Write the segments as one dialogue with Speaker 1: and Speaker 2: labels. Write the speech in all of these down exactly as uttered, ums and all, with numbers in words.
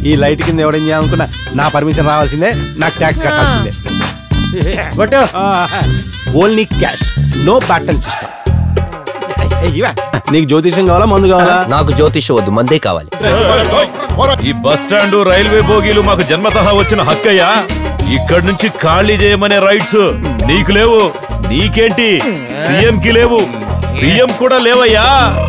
Speaker 1: ఈ లైట్ కింద ఎవడేం చేయాలనుకున్నా నా పర్మిషన్ రావాల్సిందే, నాకు ట్యాక్స్ కట్టాల్సిందే. ఓన్లీ క్యాష్, నో బ్యాటన్ సిస్టమ్. నీకు జ్యోతిషం కావాలా మందు కావాలా?
Speaker 2: నాకు జ్యోతిషం వద్దు, మందే కావాలి.
Speaker 3: ఈ బస్ స్టాండ్ రైల్వే బోగీలు మాకు జన్మతహా వచ్చిన హక్కయ్యా. ఇక్కడి నుంచి ఖాళీ చేయమనే రైట్స్ నీకు లేవు. నీకేంటి సీఎం కి లేవు, పిఎం కూడా లేవయ్యా.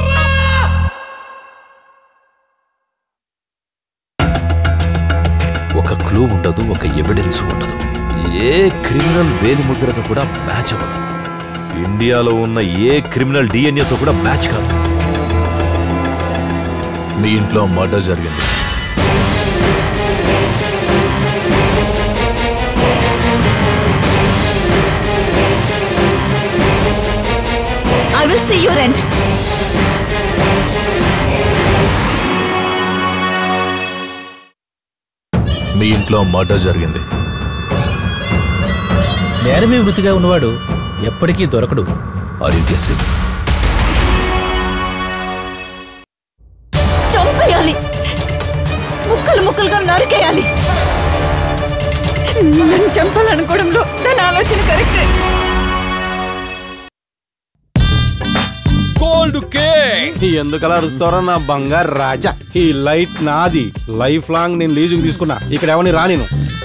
Speaker 3: ఒక క్లూ ఉండదు, ఒక ఎవిడెన్స్ ఉండదు. ఏ క్రిమినల్ వేలిముద్రతో కూడా మ్యాచ్ అవ్వదు. ఇండియాలో ఉన్న ఏ క్రిమినల్ డిఎన్ఏతో కూడా మ్యాచ్ కాదు. మీ ఇంట్లో మర్డర్ జరిగింది.
Speaker 4: I will see you rent.
Speaker 3: మీ ఇంట్లో మర్డర్ జరిగింది.
Speaker 5: నేరమే వృత్తిగా ఉన్నవాడు ఎప్పటికీ దొరకడు.
Speaker 3: Are you guessing?
Speaker 4: చంపేయాలి, ముక్కలు ముక్కలుగా నరికేయాలి. నన్ను చంపాలనుకోవడంలో దాని ఆలోచన కరెక్టే.
Speaker 1: ఎందుకు అలా అరుస్తారో నా బంగారు రాజా. ఈ లైట్ నాది, లైఫ్ లాంగ్ నేను లీజుకు తీసుకున్నా. ఇక్కడ ఎవరిని రా నేను